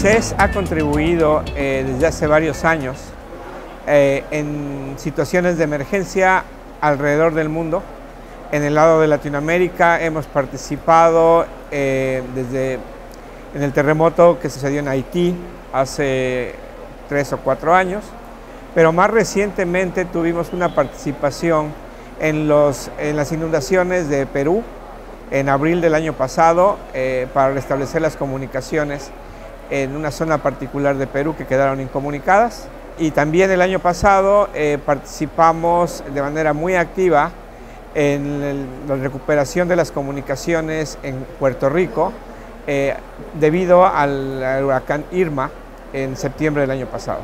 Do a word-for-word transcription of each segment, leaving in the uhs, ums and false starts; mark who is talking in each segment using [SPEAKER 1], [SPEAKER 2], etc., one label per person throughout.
[SPEAKER 1] C E S ha contribuido eh, desde hace varios años eh, en situaciones de emergencia alrededor del mundo. En el lado de Latinoamérica hemos participado eh, desde en el terremoto que sucedió en Haití hace tres o cuatro años, pero más recientemente tuvimos una participación en, los, en las inundaciones de Perú en abril del año pasado eh, para restablecer las comunicaciones en una zona particular de Perú que quedaron incomunicadas. Y también el año pasado eh, participamos de manera muy activa en el, la recuperación de las comunicaciones en Puerto Rico eh, debido al, al huracán Irma en septiembre del año pasado.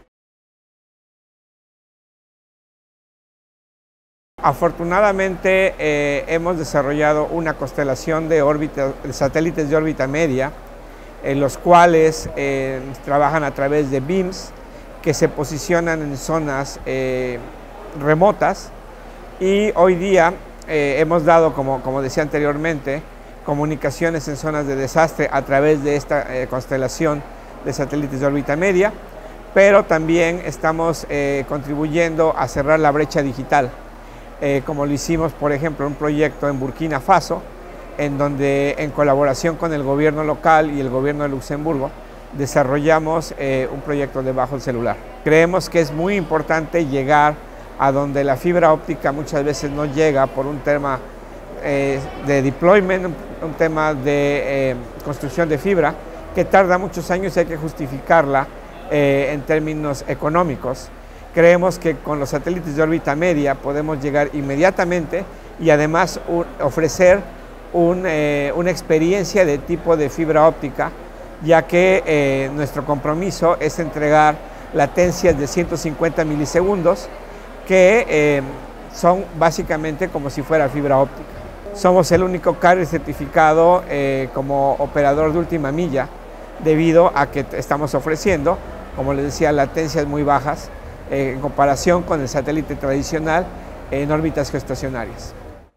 [SPEAKER 1] Afortunadamente eh, hemos desarrollado una constelación de, órbita, de satélites de órbita media, en los cuales eh, trabajan a través de beams que se posicionan en zonas eh, remotas, y hoy día eh, hemos dado, como, como decía anteriormente, comunicaciones en zonas de desastre a través de esta eh, constelación de satélites de órbita media, pero también estamos eh, contribuyendo a cerrar la brecha digital, eh, como lo hicimos, por ejemplo, en un proyecto en Burkina Faso, en donde en colaboración con el gobierno local y el gobierno de Luxemburgo desarrollamos eh, un proyecto de bajo el celular. Creemos que es muy importante llegar a donde la fibra óptica muchas veces no llega por un tema eh, de deployment, un tema de eh, construcción de fibra que tarda muchos años y hay que justificarla eh, en términos económicos. Creemos que con los satélites de órbita media podemos llegar inmediatamente y además un, ofrecer un, eh, una experiencia de tipo de fibra óptica, ya que eh, nuestro compromiso es entregar latencias de ciento cincuenta milisegundos que eh, son básicamente como si fuera fibra óptica. Somos el único carrier certificado eh, como operador de última milla, debido a que estamos ofreciendo, como les decía, latencias muy bajas eh, en comparación con el satélite tradicional en órbitas geoestacionarias.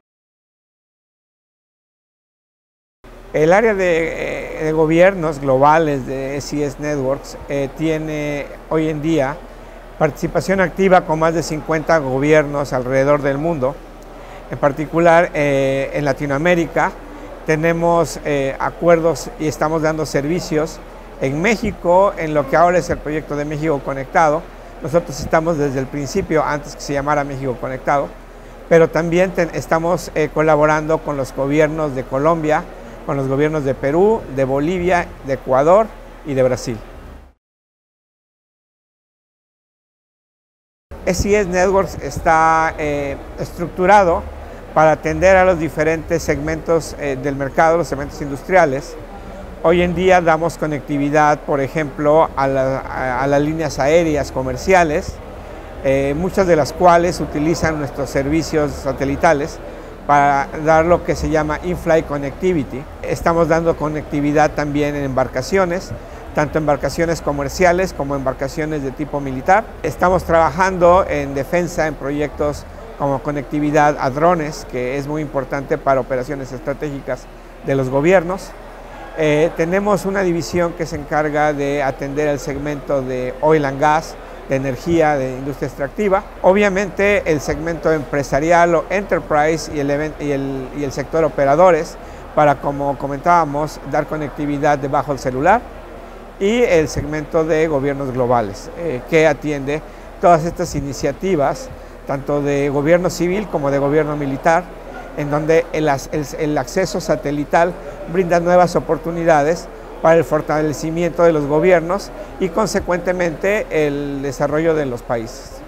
[SPEAKER 1] El área de, de gobiernos globales de S E S Networks eh, tiene hoy en día participación activa con más de cincuenta gobiernos alrededor del mundo. En particular eh, en Latinoamérica tenemos eh, acuerdos y estamos dando servicios en México, en lo que ahora es el proyecto de México Conectado. Nosotros estamos desde el principio, antes que se llamara México Conectado, pero también ten, estamos eh, colaborando con los gobiernos de Colombia, con los gobiernos de Perú, de Bolivia, de Ecuador y de Brasil. S E S Networks está eh, estructurado para atender a los diferentes segmentos eh, del mercado, los segmentos industriales. Hoy en día damos conectividad, por ejemplo, a, la, a, a las líneas aéreas comerciales, eh, muchas de las cuales utilizan nuestros servicios satelitales para dar lo que se llama in-flight connectivity. Estamos dando conectividad también en embarcaciones, tanto embarcaciones comerciales como embarcaciones de tipo militar. Estamos trabajando en defensa en proyectos como conectividad a drones, que es muy importante para operaciones estratégicas de los gobiernos. Eh, tenemos una división que se encarga de atender el segmento de oil and gas, de energía, de industria extractiva. Obviamente el segmento empresarial o enterprise y el, y el, y el sector operadores para, como comentábamos, dar conectividad debajo del celular, y el segmento de gobiernos globales eh, que atiende todas estas iniciativas, tanto de gobierno civil como de gobierno militar, en donde el, el, el acceso satelital brinda nuevas oportunidades para el fortalecimiento de los gobiernos y consecuentemente el desarrollo de los países.